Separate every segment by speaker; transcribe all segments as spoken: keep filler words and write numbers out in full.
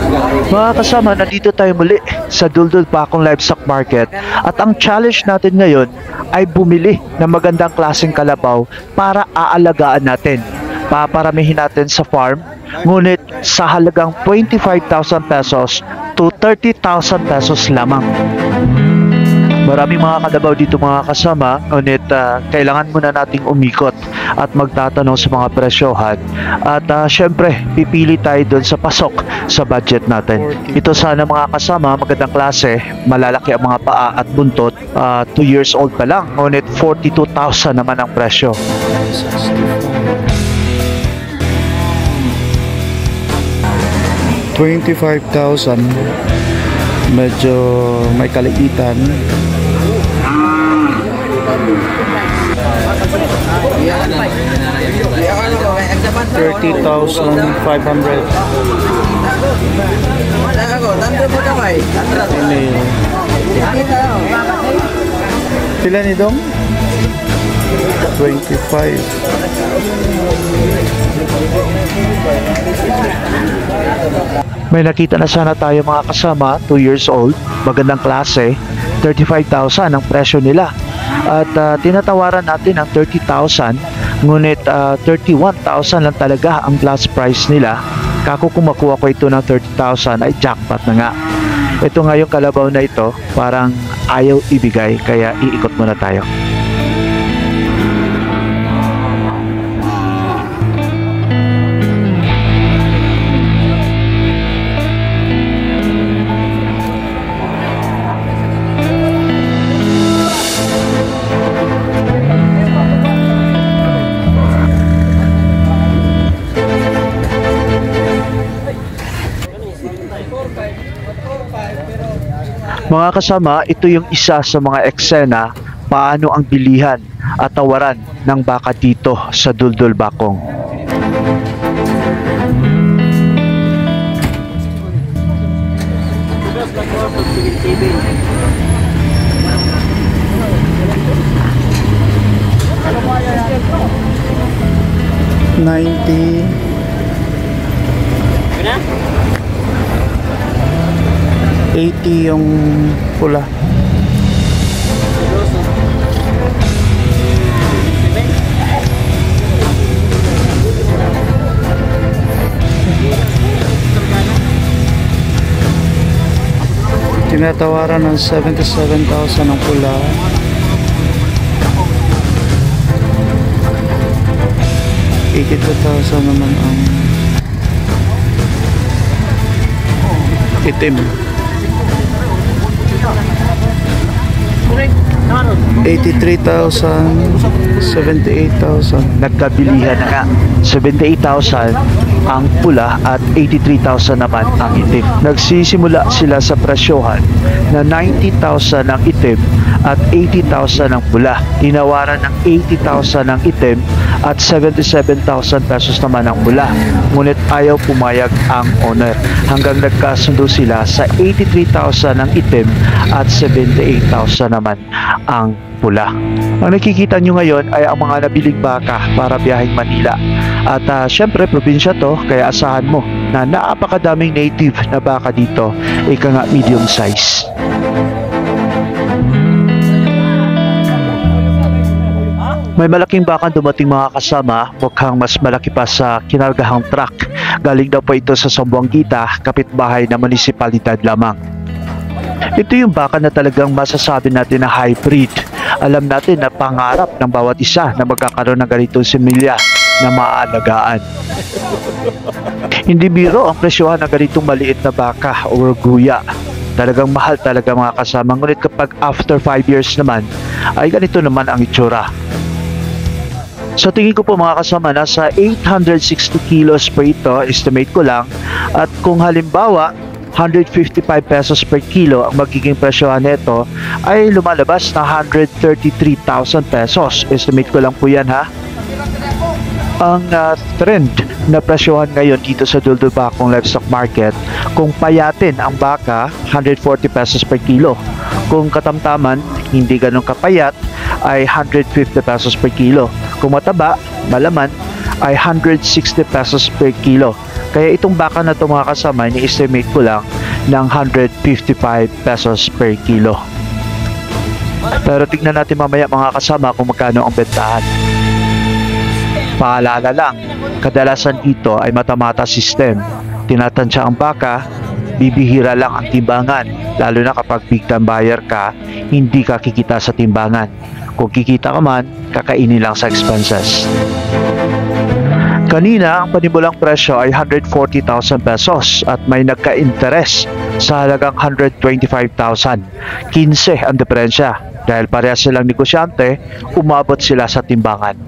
Speaker 1: Mga kasama, nandito tayo muli sa Duldul Bakong Livestock Market at ang challenge natin ngayon ay bumili ng magandang klaseng kalabaw para aalagaan natin. Paparamihin natin sa farm, ngunit sa halagang twenty-five thousand pesos to thirty thousand pesos lamang. Maraming mga kalabaw dito mga kasama, ngunit uh, kailangan muna nating umikot at magtatanong sa mga presyohan. At uh, syempre, pipili tayo doon sa pasok sa budget natin. Ito sana mga kasama, magandang klase, malalaki ang mga paa at buntot, two years old pa lang, ngunit forty-two thousand naman ang presyo.
Speaker 2: twenty-five thousand, medyo may kaliitan. thirty thousand five hundred. Ini sila ni Dong twenty-five.
Speaker 1: May nakita na sana tayo mga kasama, two years old, magandang klase, thirty-five thousand ang presyo nila. At uh, tinatawaran natin ang thirty thousand, ngunit uh, thirty-one thousand lang talaga ang last price nila. Kako kung makuha ko ito ng thirty thousand ay jackpot na nga. Ito nga yung kalabaw na ito, parang ayaw ibigay, kaya iikot muna tayo. Mga kasama, ito yung isa sa mga eksena paano ang bilihan at tawaran ng baka dito sa Duldul Bakong.
Speaker 2: ninety. eighty yung pula. Tinatawaran ng seventy-seven thousand ang pula. eighty-two thousand naman ang itim. eighty-three thousand, seventy-eight thousand.
Speaker 1: Nagkabilihan na nga, seventy-eight thousand ang pula at eighty-three thousand naman ang itim. Nagsisimula sila sa presyohan na ninety thousand ang itim at eighty thousand ang pula. Tinawaran ng eighty thousand ang itim at seventy-seven thousand pesos naman ang pula. Ngunit ayaw pumayag ang owner hanggang nagkasundo sila sa eighty-three thousand ang itim at seventy-eight thousand naman ang pula. Ang nakikita nyo ngayon ay ang mga nabiling baka para biyaheng Manila. At uh, syempre probinsya to, kaya asahan mo na napakadaming native na baka dito, ika nga medium size. May malaking bakang dumating mga kasama, mukhang mas malaki pa sa kinargahang truck. Galing daw po ito sa Sambuangita, kapitbahay na munisipalidad lamang. Ito yung baka na talagang masasabi natin na hybrid. Alam natin na pangarap ng bawat isa na magkakaroon ng ganitong similya na maaalagaan. Hindi biro ang presyohan ng ganitong maliit na baka o guya. Talagang mahal talaga mga kasama. Ngunit kapag after five years naman, ay ganito naman ang itsura. Sa tingin ko po mga kasama, nasa eight hundred sixty kilos per ito, estimate ko lang. At kung halimbawa, one hundred fifty-five pesos per kilo ang magiging presyohan nito, ay lumalabas na one hundred thirty-three thousand pesos. Estimate ko lang po yan ha. Ang uh, trend na presyohan ngayon dito sa Duldul Bakong Livestock Market, kung payatin ang baka, one hundred forty pesos per kilo. Kung katamtaman, hindi ganun kapayat, ay one hundred fifty pesos per kilo. Kung mataba, malaman, ay one hundred sixty pesos per kilo. Kaya itong baka na ito mga kasama, ni-estimate ko lang ng one hundred fifty-five pesos per kilo. Pero tignan natin mamaya mga kasama kung magkano ang bentahan. Paalala lang, kadalasan dito ay mata-mata system. Tinatansya ang baka, bibihira lang ang timbangan, lalo na kapag big time buyer ka, hindi ka kikita sa timbangan. Kung kikita ka man, kakainin lang sa expenses. Kanina, ang panimulang presyo ay one hundred forty thousand pesos at may nagka-interes sa halagang one hundred twenty-five thousand. fifteen ang diferensya. Dahil parehas silang negosyante, umabot sila sa timbangan.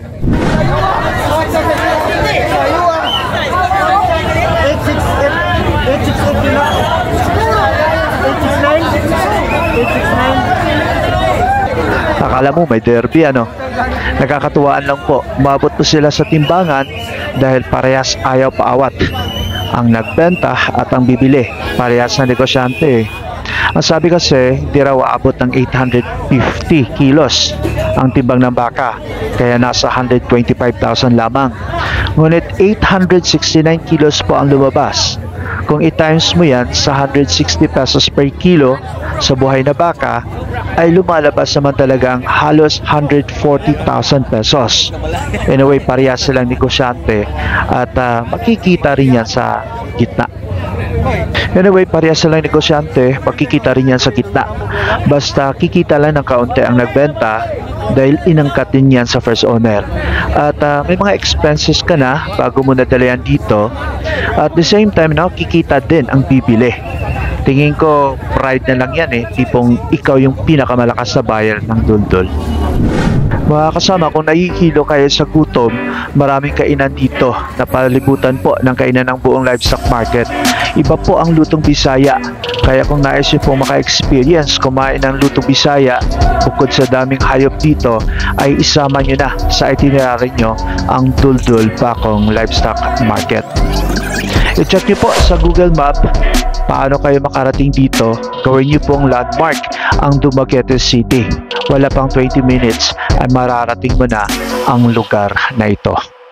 Speaker 1: Akala mo may derby ano? Nakakatuwaan lang po, umabot po sila sa timbangan dahil parehas ayaw paawat. Ang nagbenta at ang bibili, parehas na negosyante. Ang sabi kasi, hindi raw aabot ng eight hundred fifty kilos ang timbang ng baka, kaya nasa one hundred twenty-five thousand lamang. Ngunit eight hundred sixty-nine kilos po ang lumabas. Kung i-times mo yan sa one hundred sixty pesos per kilo sa buhay na baka, ay lumalabas naman talagang halos one hundred forty thousand pesos. Anyway, parehas silang negosyante at uh, makikita rin yan sa gitna. Anyway, parehas silang negosyante, makikita rin yan sa gitna. Basta kikita lang ng kaunti ang nagbenta dahil inangkat din yan sa first owner. At uh, may mga expenses ka na bago mo nadala yan dito. At the same time, nakikita din ang bibili. Tingin ko, pride na lang yan eh. Tipong ikaw yung pinakamalakas na buyer ng duldul. Mga kasama, kung nahihilo kayo sa gutom, maraming kainan dito na palibutan po ng kainan ng buong livestock market. Iba po ang lutong Bisaya. Kaya kung nais nyo pong maka-experience kumain ng lutong Bisaya, bukod sa daming hayop dito, ay isama nyo na sa itinerary nyo ang Duldul Bacong Livestock Market. I-check nyo po sa Google Map paano kayo makarating dito. Gawin nyo pong landmark ang Dumaguete City. Wala pang twenty minutes ay mararating mo na ang lugar na ito.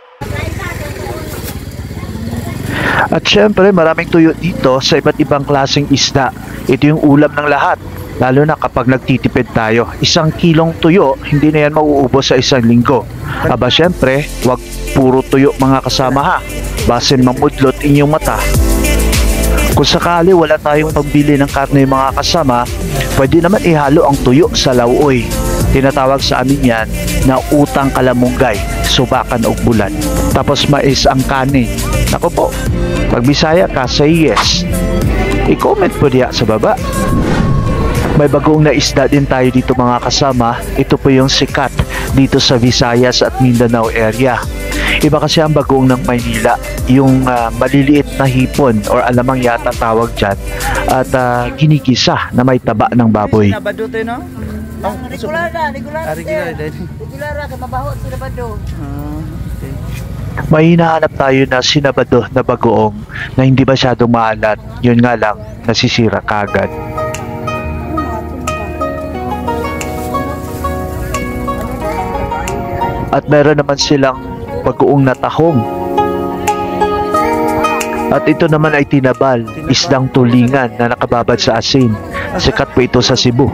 Speaker 1: At syempre maraming tuyo dito sa iba't ibang klaseng isda. Ito yung ulam ng lahat, lalo na kapag nagtitipid tayo. Isang kilong tuyo, hindi na yan mauubos sa isang linggo. Aba syempre, wag puro tuyo mga kasama ha. Basin mamudlot inyong mata. Kung sakali wala tayong pambili ng karne mga kasama, pwede naman ihalo ang tuyo sa lauoy. Tinatawag sa amin yan na utang kalamunggay, subakan o bulan. Tapos mais ang kanin. Ako po, pag Bisaya ka, say yes. I-comment po diya sa baba. May bagong na isda din tayo dito mga kasama. Ito po yung sikat dito sa Visayas at Mindanao area. Iba kasi ang bagong ng Maynila, yung uh, maliliit na hipon or alamang yata tawag dyan, at uh, ginigisa na may taba ng baboy.
Speaker 2: Sinabado to no?
Speaker 3: Oh, regular na, regular.
Speaker 2: Ah, regular din.
Speaker 3: Regular na, mabaho at sinabado.
Speaker 2: Ah, okay.
Speaker 1: May hinahanap tayo na sinabado na bagoong na hindi masyadong maalat. Yun nga lang, nasisira kagad. At meron naman silang bagoong na tahong. At ito naman ay tinabal, isdang tulingan na nakababad sa asin. Sikat po ito sa Cebu.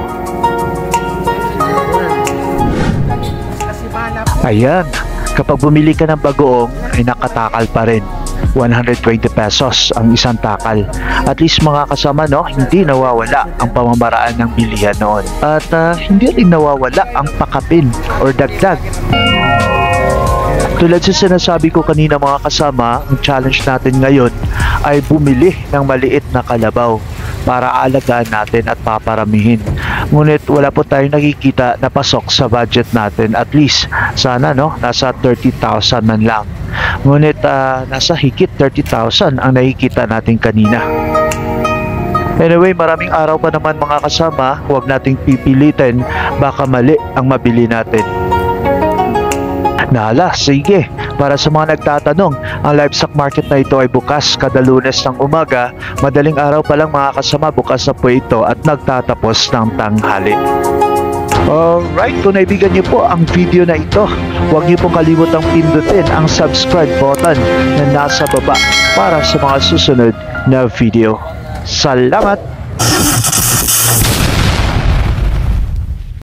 Speaker 1: Ayan, kapag bumili ka ng bagoong ay nakatakal pa rin. one hundred twenty pesos ang isang takal. At least mga kasama, no, hindi nawawala ang pamamaraan ng bilihan noon. At uh, hindi rin nawawala ang pakapin or dagdag. Tulad sa sinasabi ko kanina mga kasama, ang challenge natin ngayon ay bumili ng maliit na kalabaw para alagaan natin at paparamihin. Ngunit wala po tayong nakikita na pasok sa budget natin. At least sana no, nasa thirty thousand man lang. Ngunit uh, nasa higit thirty thousand ang nakikita natin kanina. Anyway, maraming araw pa naman mga kasama, huwag nating pipilitin, baka mali ang mabili natin. Nala, sige. Para sa mga nagtatanong, ang livestock market na ito ay bukas kada Lunes ng umaga. Madaling araw pa lang mga kasama, bukas na po ito at nagtatapos ng tanghali. Alright, kung naibigan niyo po ang video na ito, huwag niyo pong kalimutang pindutin ang subscribe button na nasa baba para sa mga susunod na video. Salamat!